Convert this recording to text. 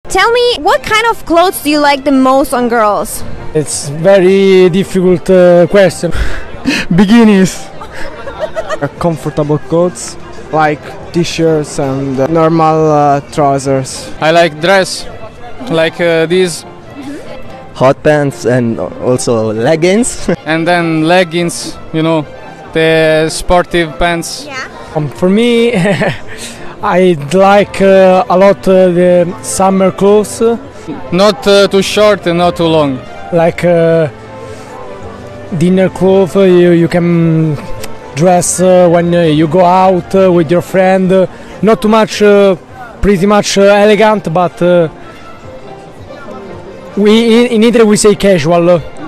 Tell me, what kind of clothes do you like the most on girls? It's very difficult question. Bikinis. Comfortable clothes like t-shirts and normal trousers. I like dress, like these. Hot pants and also leggings. And then leggings, you know, the sportive pants. Yeah. For me, I like a lot the summer clothes. Not too short and not too long. Like dinner clothes, you can dress when you go out with your friend. Not too much, pretty much elegant, but in Italy we say casual.